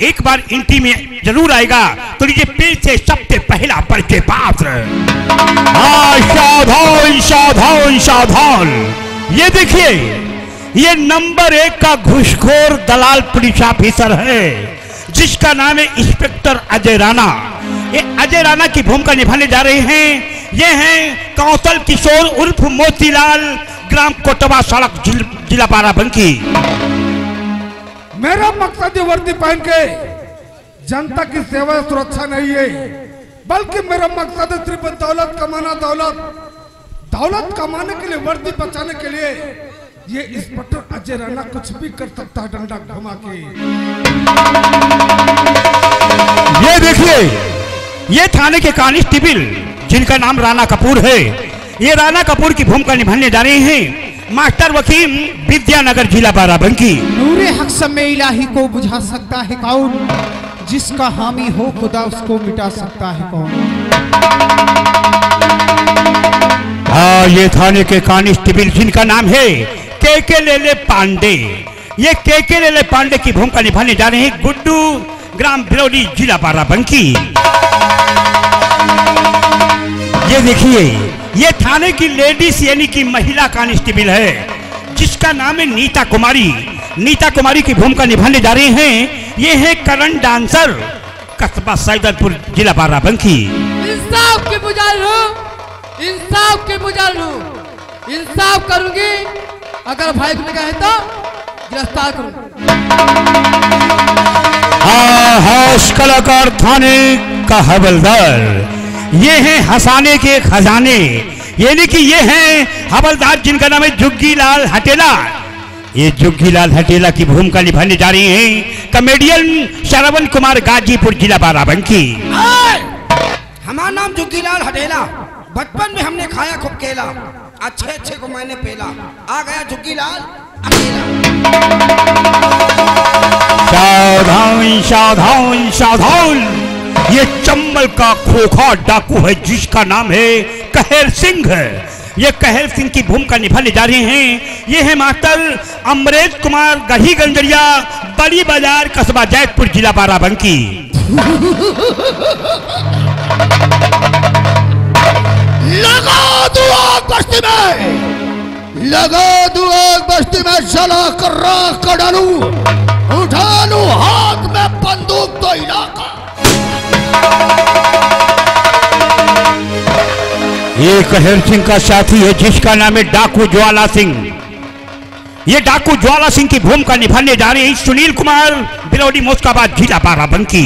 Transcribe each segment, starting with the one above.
एक बार इंटी में जरूर आएगा। तो लीजिए पेश से सबसे पहला परिचय पात्र। सावधान सावधान सावधान, ये देखिए ये नंबर 1 का घूसखोर दलाल पुलिस ऑफिसर है जिसका नाम है इंस्पेक्टर अजय राणा। ये अजय राणा की भूमिका निभाने जा रहे हैं। ये हैं कौशल किशोर उर्फ मोतीलाल, ग्राम कोटवा सड़क, जिला बाराबंकी। मेरा मकसद ये वर्दी पहन के जनता की सेवा सुरक्षा नहीं है, बल्कि मेरा मकसद है सिर्फ दौलत कमाना। दौलत कमाने के लिए, वर्दी बचाने के लिए ये इंस्पेक्टर अजय राणा कुछ भी कर सकता है डंडा घुमा के। ये देखिए ये थाने के कांस्टेबल जिनका नाम राणा कपूर है। ये राणा कपूर की भूमिका निभाने जा रहे हैं मास्टर वकील, विद्यानगर, जिला बाराबंकी। नूरे हक समय इलाही को बुझा सकता है कौन, जिसका हामी हो खुदा उसको मिटा सकता है कौन। हाँ, ये थाने के कांस्टेबल जिनका नाम है के लेले पांडे। ये के लेले पांडे की भूमिका निभाने जा रहे हैं गुड्डू, ग्राम बिरौली, जिला बाराबंकी। ये देखिए ये थाने की लेडीज यानी कि महिला कांस्टेबल है जिसका नाम है नीता कुमारी। नीता कुमारी की भूमिका निभाने जा रहे हैं। ये है करण डांसर, कस्बा सैदपुर, जिला बाराबंकी। इंसाफ के पुजारी, इंसाफ के पुजारी, इंसाफ करूंगी। अगर भाई को कहे तो गिरफ्तार करूंगी। कलाकार थाने का हवलदार, ये हैं हंसाने के खजाने, यानी कि ये हैं हवलदार जिनका नाम है जुग्गी लाल हटेला। ये जुग्गी लाल हटेला की भूमिका निभाने जा रही हैं कॉमेडियन श्रवण कुमार, गाजीपुर, जिला बाराबंकी। हमारा नाम जुग्गी लाल हटेला। बचपन में हमने खाया खूब केला, अच्छे को मैंने पेला, आ गया जुग्गी लाल अकेला। सावधान सावधान सावधान, ये चंबल का खोखा डाकू है जिसका नाम है कहर सिंह है। ये कहर सिंह की भूमिका निभाने जा रहे हैं। ये है मास्टर अमरेश कुमार, गढ़ी गंजरिया, बड़ी बाजार, कस्बा जैतपुर, जिला बाराबंकी। लगा दो आग बस्ती में, लगा दो आग बस्ती में, जला कर राख कर डालू, उठा लू हाथ में बंदूक तो इलाका। ये कहर सिंह का साथी है जिसका नाम है डाकू ज्वाला सिंह। ये डाकू ज्वाला सिंह की भूमिका निभाने जा रहे हैं सुनील कुमार, बिरौली, मोस्काबाद, जिला बाराबंकी।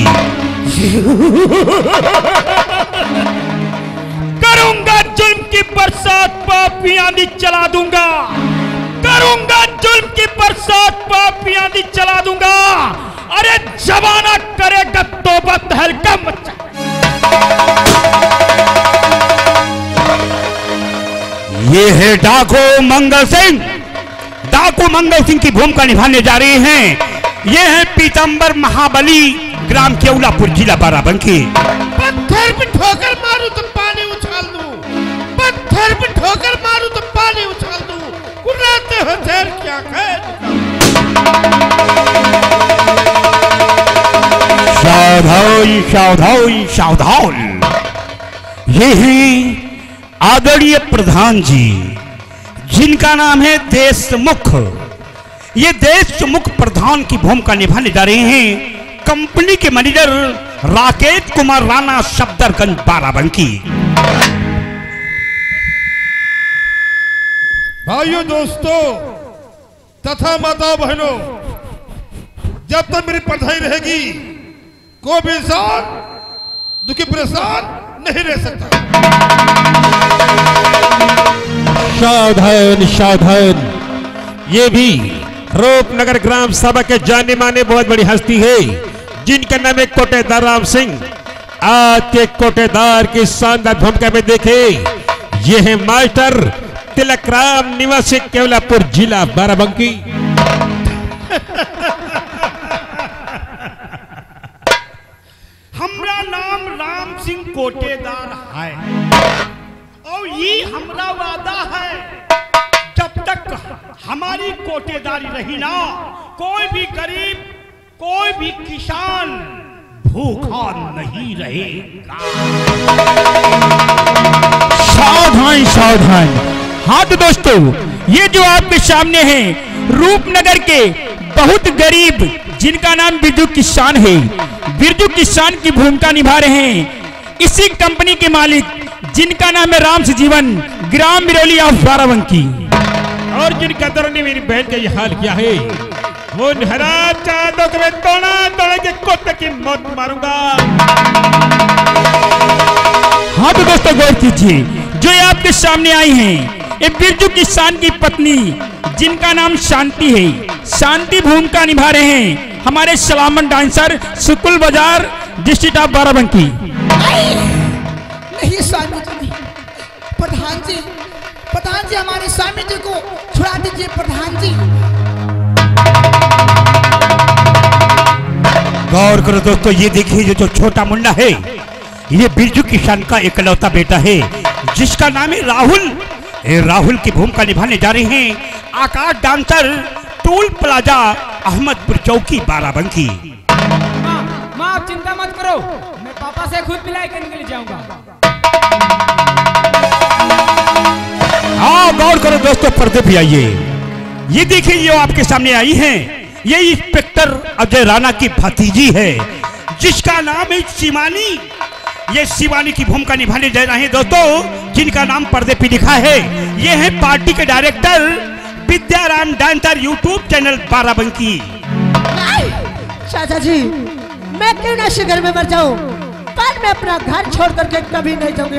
करूंगा जुल्म की बरसात, पापी आंधी चला दूंगा। करूंगा जुल्म की बरसात, पापी आंधी चला दूंगा। अरे जमाना करेगा तौबा, तहलका मचा। ये है डाकू मंगल सिंह। डाकू मंगल सिंह की भूमिका निभाने जा रहे हैं। ये है पीतंबर महाबली, ग्राम केवलापुर, जिला बाराबंकी। पत्थर पे ठोकर मारूं तो पानी उछाल दूं, पत्थर पे ठोकर मारूं तो पानी उछाल दूं, कुर्राते हो देर क्या खैर। सावधान सावधान सावधान, ये है आदरणीय प्रधान जी जिनका नाम है देशमुख। ये देशमुख प्रधान की भूमिका निभाने जा रहे हैं कंपनी के मैनेजर राकेश कुमार राणा, सफदरगंज, बाराबंकी। भाइयों, दोस्तों तथा माता बहनों, जब तक मेरी पढ़ाई रहेगी कोई भी इंसान दुखी परेशान नहीं रह सकता। सावधान सावधान, ये भी रूपनगर ग्राम सभा के जाने माने बहुत बड़ी हस्ती है जिनका नाम है कोटेदार राम सिंह। आज के कोटेदार की शानदार भूमिका में देखे ये है मास्टर तिलक राम, निवासी केवलापुर, जिला बाराबंकी। हमरा नाम राम सिंह कोटेदार है और ये हमरा वादा है जब तक हमारी कोटेदारी रही ना, कोई भी गरीब कोई भी किसान भूखा नहीं रहेगा। सावधान सावधान। हाँ तो दोस्तों, ये जो आपके सामने है रूपनगर के बहुत गरीब जिनका नाम बिरजू किसान है, बिरजू किसान की भूमिका निभा रहे हैं इसी कंपनी के मालिक जिनका नाम है राम से जीवन, ग्राम बिरौली ऑफ बाराबंकी। और जिनका दर ने मेरी बहन का ये हाल किया है, वो हरा चादों के तोड़ा तोड़ के कुत्ते की मौत मारूंगा। हाँ तो दोस्तों गौर कीजिए, जो ये आपके सामने आई हैं ये बिरजू किसान की पत्नी जिनका नाम शांति है, शांति भूमिका निभा रहे हैं हमारे सलामत डांसर सुकुल बाजार डिस्ट्रिक्ट ऑफ बाराबंकी। नहीं स्वामी जी, प्रधान जी, प्रधान जी हमारे स्वामी जी को छुड़ा दीजिए प्रधान जी। गौर करो दोस्तों, ये देखिए जो छोटा मुंडा है ये बिरजू किसान का इकलौता बेटा है जिसका नाम है राहुल। राहुल की भूमिका निभाने जा रहे हैं Akash dancer toll plaza Ahmadpur चौकी बाराबंकी। माँ आप चिंता मत करो, मैं पापा से खुद मिलाई करने के लिए जाऊंगा। हाँ गौर करो दोस्तों, पर्दे भी आइए। ये देखिए जो आपके सामने आई हैं ये इंस्पेक्टर अजय राणा की भतीजी है जिसका नाम है शिवानी। ये शिवानी की भूमिका निभाने जा रहे हैं दोस्तों जिनका नाम पर्दे पे लिखा है। ये है पार्टी के director Vidyaram dancer YouTube channel Barabanki. चाचा जी, मैं क्यों ना शिगर में मर जाऊं, पर मैं अपना घर छोड़ करके कभी नहीं जाऊंगी।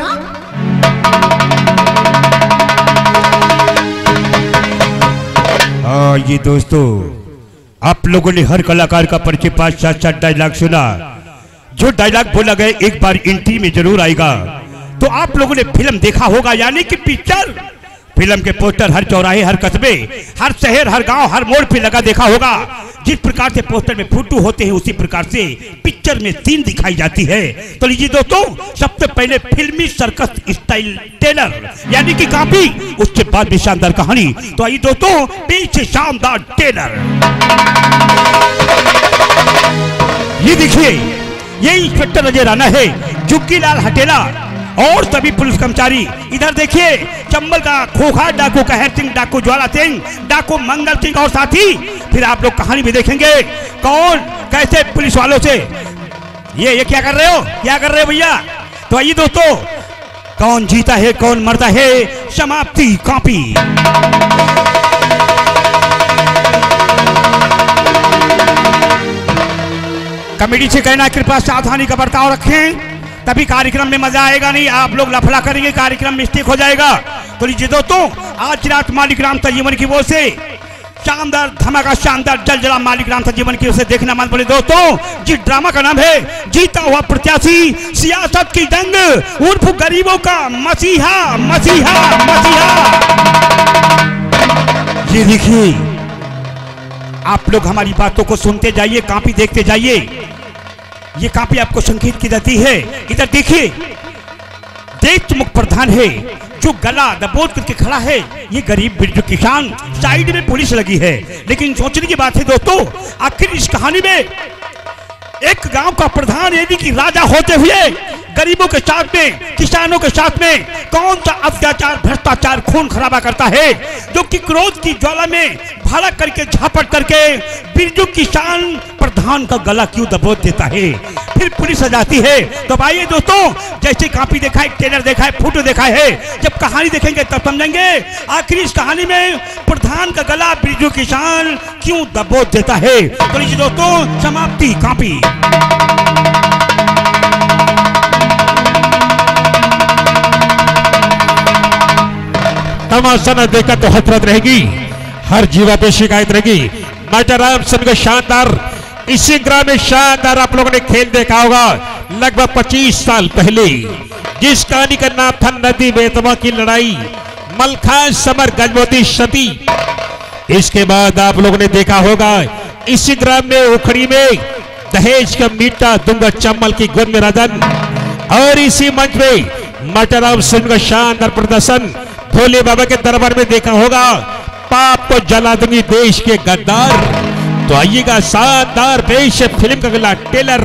हाँ ये दोस्तों, आप लोगों ने हर कलाकार का परिचय 5-7 डायलॉग सुना। जो डायलॉग बोला गया एक बार एंट्री में जरूर आएगा। तो आप लोगों ने फिल्म देखा होगा, यानी कि पिक्चर। फिल्म के पोस्टर हर चौराहे, हर कस्बे, हर शहर, हर गांव, हर मोड़ पे लगा देखा होगा। जिस प्रकार से पोस्टर में फोटो होते हैं उसी प्रकार से पिक्चर में सीन दिखाई जाती है। तो लीजिए दोस्तों, सबसे पहले फिल्मी सर्कस स्टाइल टेलर यानी कि कॉपी, उसके बाद भी शानदार कहानी। तो आइए दोस्तों, पीछे शानदार टेलर। ये देखिए, ये इंस्पेक्टर अजय राणा है, जुग्गीलाल हटेला और सभी पुलिस कर्मचारी। इधर देखिए, चंबल का खोखा डाकू कहर सिंह, डाकू ज्वाला सिंह, डाकू मंगल सिंह और साथी। फिर आप लोग कहानी भी देखेंगे कौन कैसे पुलिस वालों से। ये क्या कर रहे हो, क्या कर रहे हो भैया। तो आइए दोस्तों, कौन जीता है कौन मरता है, समाप्ति कॉपी। कमेटी से कहना कृपया सावधानी का बर्ताव रखें, तभी कार्यक्रम में मजा आएगा, नहीं आप लोग लफड़ा करेंगे कार्यक्रम मिस्टेक हो जाएगा। तो लीजिए दोस्तों, आज रात मालिक राम संजीवन की ओर से शानदार धमाका, शानदार जलजला मालिक राम संजीवन की ओर से देखना मत भूलिए दोस्तों। जिस ड्रामा का नाम है जीता हुआ प्रत्याशी, सियासत की जंग उर्फ गरीबों का मसीहा मसीहा मसीहा। ये देखिए, आप लोग हमारी बातों को सुनते जाइए, कॉपी देखते जाइए। ये कॉपी आपको संकेत की जाती है। इधर देखिए, देश मुख प्रधान है जो गला दबोच करके खड़ा है, ये गरीब बिरजू किसान। साइड में पुलिस लगी है, लेकिन सोचने की बात है दोस्तों, आखिर इस कहानी में एक गांव का प्रधान यानी कि राजा होते हुए गरीबों के साथ में, किसानों के साथ में कौन सा अत्याचार, भ्रष्टाचार, खून खराबा करता है, जो कि क्रोध की ज्वाला में भड़क करके, झापट करके बिरजू किसान प्रधान का गला क्यों दबोच देता है। फिर पुलिस आ जाती है। तो आइए दोस्तों, जैसे कॉपी देखा है, ट्रेलर देखा है, फोटो देखा है, जब कहानी देखेंगे तब समझेंगे आखिर इस कहानी में प्रधान का गला बिरजू किसान क्यों दबोच देता है। तो लीजिए दोस्तों, समाप्ति कॉपी। तमाशा न देखा तो हसरत रहेगी, हर जीवा पे शिकायत रहेगी। माचाराम सन का शानदार, इसी ग्राम में शानदार आप लोगों ने खेल देखा होगा लगभग 25 साल पहले, जिस कहानी का नाम था नदी बेतवा की लड़ाई, मलखान समर गजमोती सती। इसके बाद आप लोगों ने देखा होगा इसी ग्राम में उखड़ी में दहेज का मीठा दूंगा चम्मल की गोद में राजन। और इसी मंच में माचाराम सिंह का शानदार प्रदर्शन भोले बाबा के दरबार में देखा होगा, पाप को जला दूंगी देश के गद्दार। तो आइएगा शानदार पेश फिल्म का अगला टेलर।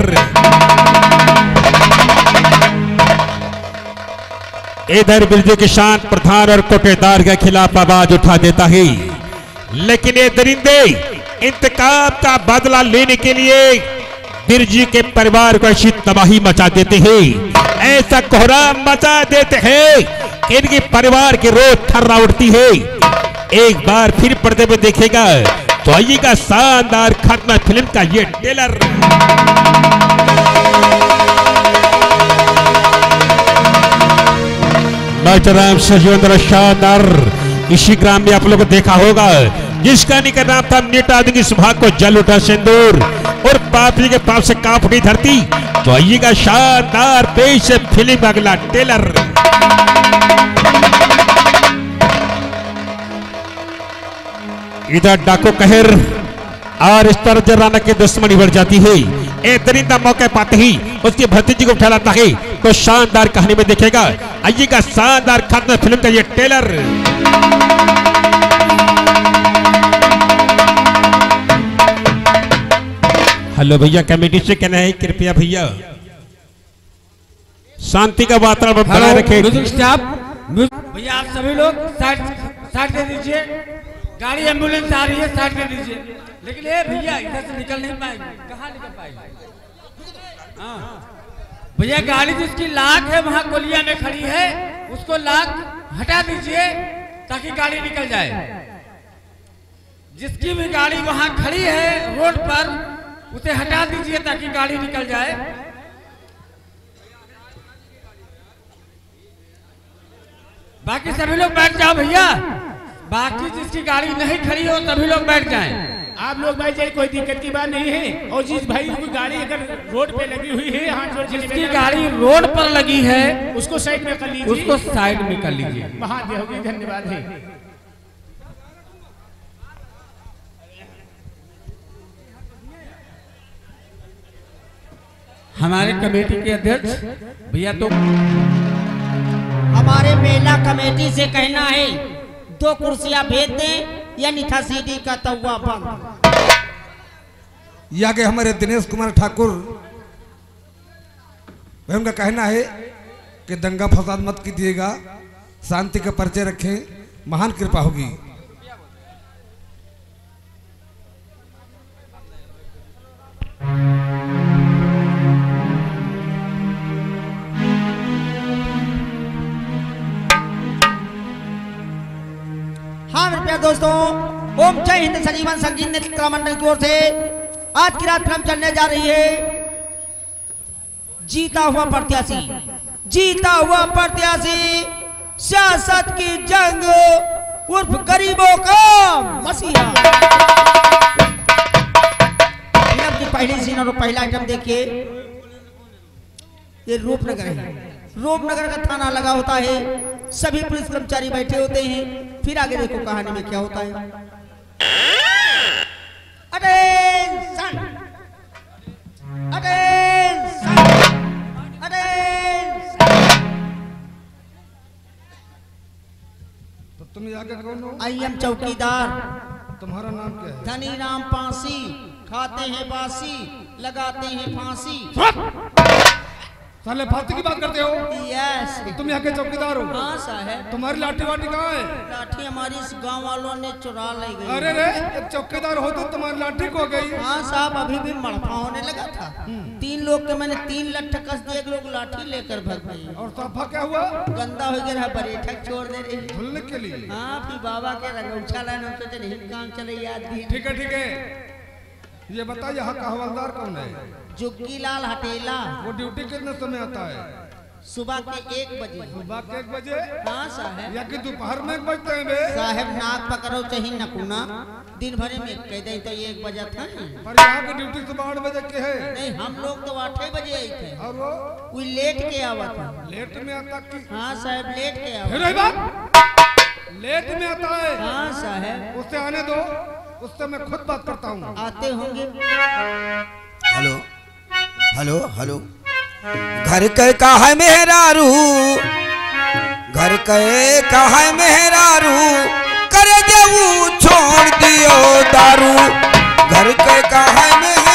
इधर बिरजू किसान प्रधान और कोटेदार के खिलाफ आवाज उठा देता है, लेकिन ये दरिंदे इंतकाम का बदला लेने के लिए बिरजू के परिवार को ऐसी तबाही मचा देते हैं, ऐसा कोहराम मचा देते हैं कि इनके परिवार की रोज थर्रा उठती है। एक बार फिर पर्दे पे देखेगा तो आइएगा शानदार खात्मा फिल्म का ये टेलर। बाचराम सजीवंदर शानदार इसी ग्राम में आप लोगों को देखा होगा, जिसका का नाम था नेता आदमी सुभाग को जल उठा सिंदूर और पापी के पाप से कांप उठी धरती। तो आइएगा शानदार पेश फिल्म अगला टेलर। इधर डाको कहर और इस तरह जराना की दुश्मनी बढ़ जाती है। एक दरिंदा मौके पाते ही उसकी भतीजी को उठा लाता है, तो शानदार कहानी में देखेगा। आइएगा शानदार खात्मा फिल्म का ये टेलर। हेलो भैया, कमेटी से कहना है कृपया भैया शांति का वातावरण बनाए रखें। भैया आप सभी लोग साइड दे दीजिए, गाड़ी एम्बुलेंस आ रही है, साइड दे दीजिए। लेकिन ये भैया इधर से निकल नहीं पाएंगे, कहाँ निकल पाएंगे? हाँ भैया, गाड़ी जिसकी लाख है वहाँ कोलिया में खड़ी है, उसको लाख हटा दीजिए ताकि गाड़ी निकल जाए। जिसकी भी गाड़ी वहाँ खड़ी है रोड पर, उसे हटा दीजिए ताकि गाड़ी निकल जाए। बाकी सभी लोग बैठ जाओ भैया, बाकी जिसकी गाड़ी नहीं खड़ी हो सभी लोग बैठ जाएं। आप लोग बैठ जाइए, कोई दिक्कत की बात नहीं है। और जिस भाई की गाड़ी अगर रोड पे लगी हुई है, हाथ जोड़ के जिसकी गाड़ी रोड पर लगी है उसको साइड में कर लीजिए, उसको साइड में कर लीजिए। वहाँ होगी, धन्यवाद है। हमारे कमेटी के अध्यक्ष भैया, तो हमारे मेला कमेटी से कहना है 2 कुर्सियां भेज दें या निठा सीडी का तवा बंद। यहाँ के हमारे दिनेश कुमार ठाकुर उनका कहना है कि दंगा फसाद मत कीजिएगा, शांति का परिचय रखें, महान कृपा होगी। हाँ रुपया दोस्तों, ओम जय हिंद संजीवन संगीत नृत्य मंडल की ओर से आज की रात फिल्म चलने जा रही है जीता हुआ प्रत्याशी। जीता हुआ प्रत्याशी सियासत की जंग उर्फ गरीबों का मसीहा। फिल्म की पहली सीन और पहला आइटम देखिए। ये रूपनगर है, रूपनगर का थाना लगा होता है, सभी पुलिस कर्मचारी बैठे होते हैं। फिर आगे देखो कहानी में क्या होता है। Attention, attention, attention. तो तुम यहाँ के कौन हो? आई एम चौकीदार। तुम्हारा नाम क्या है? धनी राम पांसी, खाते हैं बासी, लगाते हैं फांसी। साले फांसी की बात करते हो? यस। तुम यहाँ के चौकीदार हो? हाँ साहब। तुम्हारी लाठी वाठी कहाँ है? लाठी हमारी इस गांव वालों ने चुरा ले गई। अरे रे, एक चौकीदार हो तो तुम्हारी लाठी खो गई? हाँ साहब, अभी भी मड़फा होने लगा था। 3 लोग के मैंने 3 लट्ठ कस दिए, एक लोग लाठी लेकर भाग गए। और साफा क्या हुआ? गंदा हो गया, बरेठक छोड़ दे रही धुलने के लिए। हाँ, फिर बाबा के रंगौछा लाने सोचे नहीं काम चले याद भी। ठीक है ठीक है, ये बता यहाँ का हवलदार कौन है? जुग्गी लाल हटेला। वो ड्यूटी कितने समय आता है? सुबह के 1 बजे। सुबह के 1 बजे? हाँ साहब। या कि दोपहर में 1 बजते हैं बे? साहब नाक पकड़ो चाहे नकुना, दिन भर में कह दे तो 1 बजा था। पर यहाँ की ड्यूटी सुबह 8 बजे की है। नहीं, हम लोग तो 8 बजे आए थे। और वो लेट के आवा था। लेट में आता कि? हाँ साहब, लेट के आवा। फिर बात लेट में आता है? हाँ साहब। उससे आने दो, उससे मैं खुद बात करता हूँ। आते होंगे। हेलो हेलो हेलो, घर के का है मेहरारू, घर के का है मेहरारू, कर देऊ छोड़ दियो दारू। घर के काहे में है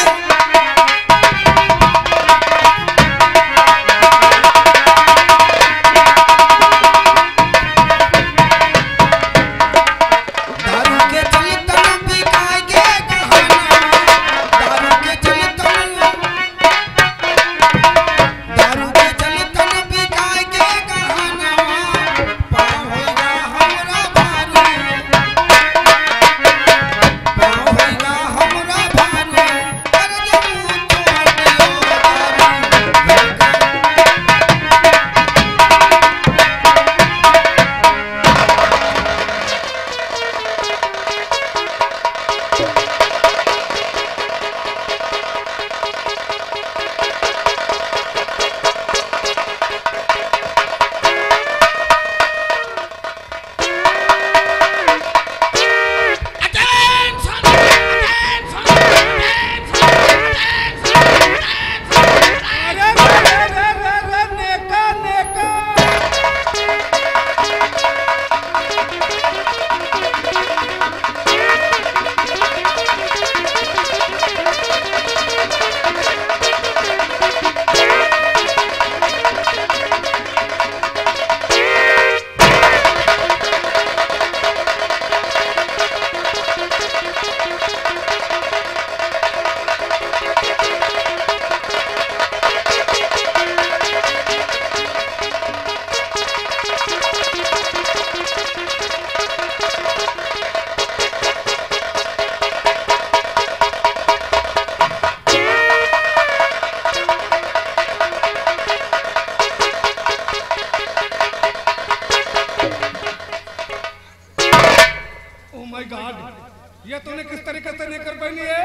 ये तूने किस तरीके से नहीं कर पहनी है?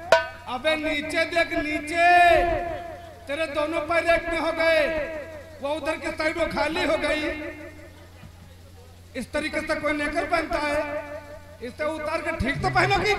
अबे नीचे देख नीचे, तेरे दोनों पैर एक में हो गए, वो उधर के साइड वो खाली हो गई। इस तरीके से कोई नेकर पहनता है? इसे उतार के ठीक तो पहनोगी।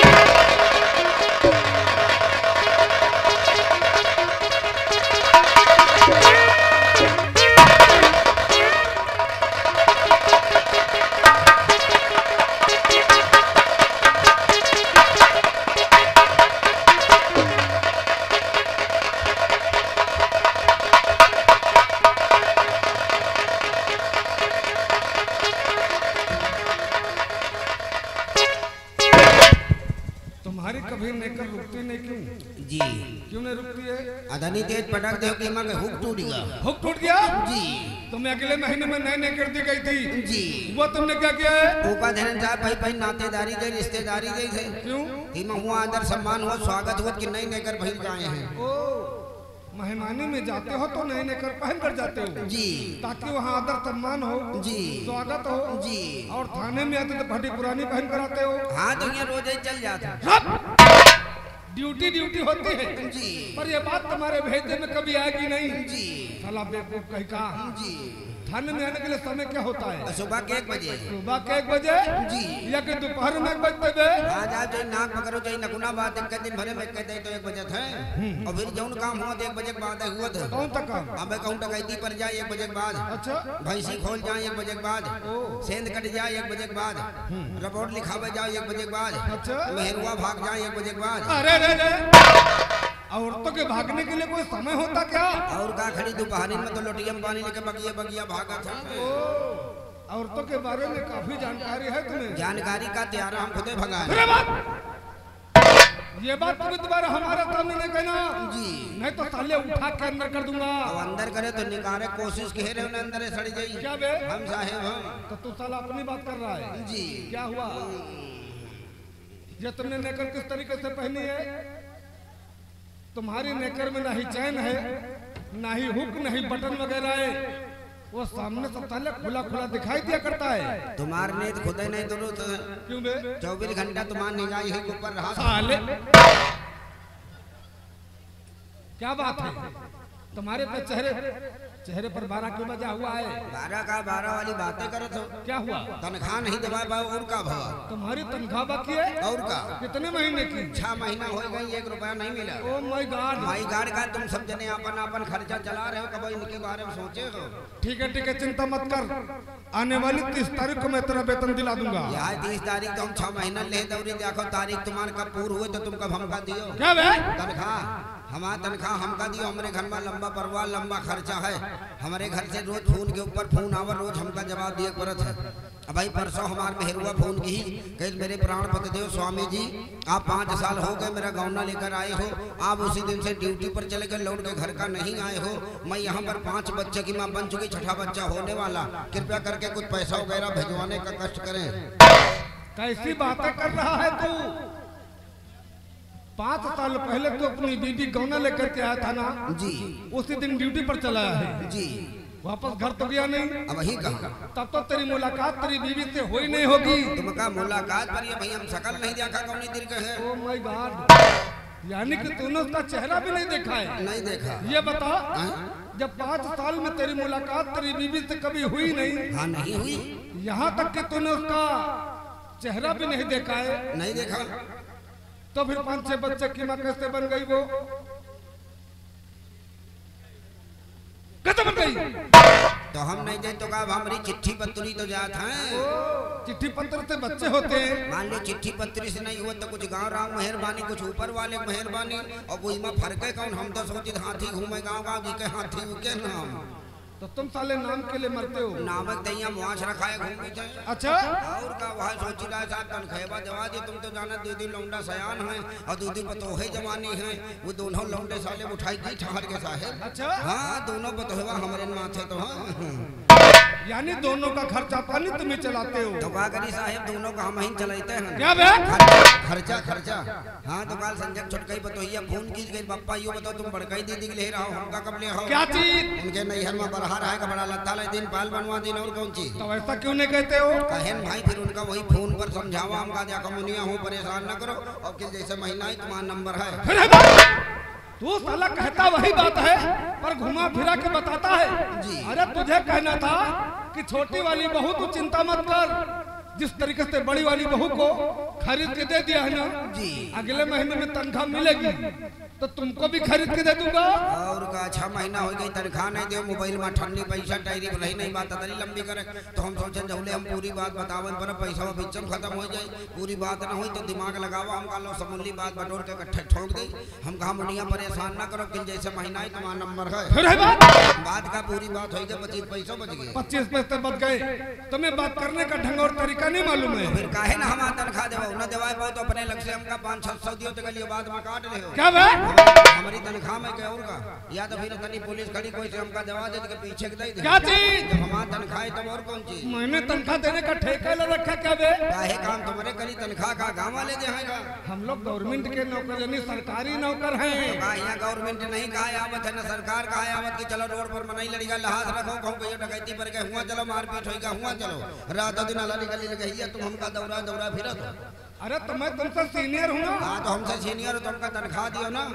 तुम्हारी कभी नेकर रुकती नहीं क्यों? जी क्यों नहीं रुकती है? अदानी तेज पटक दे कि मां हुक टूट गया। हुक टूट गया? जी। तुम्हें अगले महीने में नए नेकर दी गई थी। जी। वो तुमने क्या किया है? ऊपर धन साहब भाई भाई नातेदारी दे रिश्तेदारी दे थे। क्यों? कि हुआ आदर सम्मान हुआ स्वागत हुआ कि नई नेकर भइल गए हैं। ओ मेहमानी में जाते हो तो नए नेकर पहन कर जाते हो जी, ताकि वहाँ आदर सम्मान हो जी, स्वागत हो जी। और थाने में आते तो फटी पुरानी पहन कर आते हो। हाँ तो ये रोज ही चल जाता। ड्यूटी ड्यूटी होती है जी, पर ये बात तुम्हारे भेजे में कभी आएगी नहीं जी। साला बेवकूफ कहीं का जी। थाने में आने के लिए समय क्या होता है? सुबह के 1 बजे। सुबह के 1 बजे जी, या कि दोपहर में 1 बजे बे? आज आप जो नाक पकड़ो जो नकुना बात एक दिन भरे में कहते तो 1 बजे थे और फिर जौन काम हुआ तो 1 बजे के बाद हुआ था। कौन सा काम? अब कहूँ टकैती पर जाए 1 बजे के बाद। अच्छा। भैंसी खोल जाए 1 बजे के बाद। सेंध कट जाए 1 बजे के बाद। रिपोर्ट लिखावे जाए 1 बजे के बाद। अच्छा। मेहरुआ भाग जाए 1 बजे के बाद। अरे रे औरतों के भागने के लिए कोई समय होता क्या? और का खड़ी दोपहरी में तो लोटिया में पानी लेके बगिया बगिया भागा था। औरतों के बारे में काफी जानकारी है तुम्हें? जानकारी का तैयार हम खुदे भगाए। ये बात तुम्हें दोबारा हमारे सामने नहीं कहना जी, नहीं तो साले उठा के अंदर कर दूंगा। अब अंदर करे तो निकारे कोशिश के रहे उन्हें अंदर सड़ जाई। क्या बे? हम साहेब हम तो तू साला अपनी बात कर रहा है जी। क्या हुआ? ये तुमने नेकर किस तरीके से पहनी है? तुम्हारी नेकर में ना ही चैन है, ना ही हुक, ना ही बटन वगैरह है। वो सामने से पहले खुला खुला दिखाई दिया करता है। तुम्हार ने खुद ही नहीं दोनों तो क्यों बे? 24 घंटा तुम्हार निगाह ही ऊपर रहा। साले क्या बात है? तुम्हारे पे चेहरे पर 12 क्यों बजा हुआ है? 12 का 12 वाली बातें करो तो क्या हुआ? तनख्वाह नहीं दबा पाओ और का भवा? तुम्हारी तनख्वाह बाकी है? और का? कितने महीने की? 6 महीना हो गई, 1 रुपया नहीं मिला। Oh my god. My god का तुम सब जने अपन खर्चा चला रहे हो, कभी इनके बारे में सोचे हो? ठीक है चिंता मत कर, आने वाली 30 तारीख को मैं तेरा वेतन दिला दूंगा। यहाँ 30 तारीख तो हम 6 महीना ले दौरी, देखो तारीख तुम्हारे कब पूर्ण हुए तो तुम कब हमका दियो? क्या बे? तनख्वाह हमारा तनख्वाह हमका दियो। हमारे घर में लंबा परिवार लंबा खर्चा है, हमारे घर से रोज फोन के ऊपर फोन आवर, रोज हमका जवाब दिए पड़त है। अब भाई परसों हमारे मेहरुआ फोन की कहे मेरे प्राण पतिदेव स्वामी जी आप 5 साल हो गए मेरा गौना लेकर आए हो, आप उसी दिन से ड्यूटी पर चले गए, लौट के घर का नहीं आए हो। मैं यहाँ पर 5 बच्चे की माँ बन चुकी, 6ठा बच्चा होने वाला, कृपया करके कुछ पैसा वगैरह भिजवाने का कष्ट करें। कैसी बातें कर रहा है तू? 5 साल पहले तो अपनी बीबी गौना लेकर के आया था ना जी, उसी दिन ड्यूटी पर चला है जी, वापस घर तो गया नहीं? अब वही कहा तब तो तेरी मुलाकात तेरी बीवी से हुई नहीं होगी। तुमका मुलाकात पर ये भाई हम शकल नहीं देखा, कौन दिन के है? ओ माय गॉड, यानी कि तूने उसका चेहरा भी नहीं देखा है? नहीं देखा। ये बता जब 5 साल में तेरी मुलाकात तेरी बीवी से कभी हुई नहीं? हाँ नहीं हुई। यहाँ तक कि तूने उसका चेहरा भी नहीं देखा है? नहीं देखा। तो फिर 5-6 बच्चे की माँ कैसे बन गई? वो कैसे बन गई? तो हम नहीं दे तो का हमारी चिट्ठी पत्री तो जात है। चिट्ठी पत्र से बच्चे होते हैं? मान ली चिट्ठी पत्री से नहीं हुआ तो कुछ गाँव राम मेहरबानी, कुछ ऊपर वाले मेहरबानी, और कोई में फर्क है कौन? हम तो सोचित हाथी घूमे गाँव जी के हाथी के नाम। तो तुम साले नाम के लिए मरते हो? नामक दैया मुआश रखा है घूमने चाहिए। अच्छा और का वहाँ सोची रहा साहब तनखेबा जवा दे, तुम तो जाना दीदी लौंडा सयान है और दीदी पतोहे जवानी है, वो दोनों लौंडे साले उठाई दी ठहर के साहेब। अच्छा हाँ दोनों पतोहवा हमारे माथे तो हाँ, यानी दोनों का खर्चा पानी तुम ही चलाते हो? तो का करी साहेब दोनों का हम ही चलाते हैं। क्या बे? खर्चा हाँ तो काल संजय छुटकाई बतोहिया फोन की गई पप्पा यो बताओ तुम बड़काई दीदी ले रहा हो, हमका कब ले हो? क्या चीज? उनके नैहर में बरहा रहा है, बड़ा लत्ता ले दिन पाल बनवा दिन और कौन चीज? तो ऐसा क्यों नहीं कहते हो? कहें भाई फिर उनका वही फोन पर समझावा, हमका जाकर मुनिया हो परेशान न करो, और किस जैसे महीना ही तुम्हारा नंबर है। तू साला कहता वही बात है पर घुमा फिरा के बताता है जी। अरे तुझे कहना था कि छोटी वाली बहू तू चिंता मत कर, जिस तरीके से बड़ी वाली बहू को खरीद के दे दिया है ना जी, अगले महीने में तनख्वाह मिलेगी तो तुमको भी खरीद के दे दूंगा। और का 6 महीना हो गई तनख्वाह नहीं दे, मोबाइल में ठन्नी पैसा डायरी पर नहीं बात अतरी लंबी करे, तो हम सोचे जौले हम पूरी बात बतावन पर पैसा बीचम खत्म हो जाए, पूरी बात ना हुई तो दिमाग लगावा, हम कहा लो समूली बात बटोर के इकट्ठे ठोक दी। हम कहा मुनिया परेशान ना करो, किन जैसे महीना ही तुम्हारा नंबर है। बात का पूरी बात हो गई, 25 पैसा बच गए। 25 पैसे बच गए। तुम्हें बात करने का ढंग और तरीका नहीं मालूम है? फिर काहे ना हम तनख्वाह देवा न देवा पाओ तो अपने लग से हमका 500-600 दियो तो कलियो बाद में काट ले हो। क्या बे? हमारी तनख्वाह में क्या होगा? या तो फिर तनी पुलिस खड़ी कोई से हमका दवा दे के पीछे दे दे। क्या चीज? जब हमारा तनख्वाह है तब और कौन चीज? मैंने तनख्वाह देने का ठेका ले रखा क्या बे? काहे काम तुम्हारे करी तनख्वाह का गांव वाले दे हैं? हम लोग गवर्नमेंट के नौकर यानी सरकारी नौकर हैं। यहाँ गवर्नमेंट नहीं कहा आवत है न सरकार कहा आवत की चलो रोड पर मनाई लड़ीगा लहाज रखो कहूँ कहियो डकैती पर के हुआ चलो मारपीट होगा हुआ चलो रात दिन अला निकली गई तुम हमका दौरा फिरत। अरे तो मैं तुमसे सीनियर हूँ ना? हाँ तो हमसे सीनियर हो, तुमका तनख्वाह दियो ना।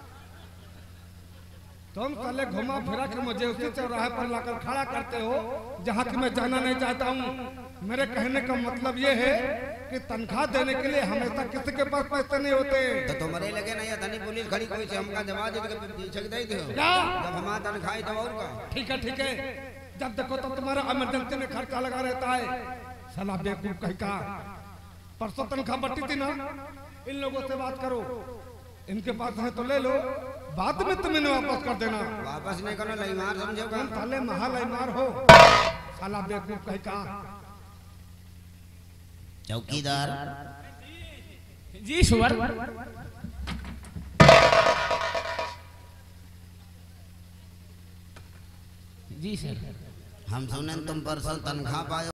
तुम साले घुमा फिरा के मुझे उसी चौराहे पर लाकर खड़ा करते हो जहाँ की मैं जाना नहीं चाहता हूँ। मेरे कहने का मतलब ये है कि तनख्वाह देने के लिए हमेशा किसी के पास पैसे नहीं होते। तो तुम्हारे लगे नहीं धनी पुलिस खड़ी कोई से हमका जवाब दे के पीछे दे दो। क्या? जब हमारा तनख्वाह तो और का ठीक है जब देखो तो तुम्हारा इमरजेंसी में खर्चा लगा रहता है। साला बेवकूफ कहीं का। परसों तनख्वाह बटी थी ना, इन लोगों से बात करो, इनके पास है तो ले लो, बाद में तुम इन्हें वापस कर देना। वापस नहीं करो लईमार समझोगा। साले महालईमार हो साला बेवकूफ कहीं का। चौकीदार जी सुवर जी सर, हम सुने तुम परसों तनख्वाह पाए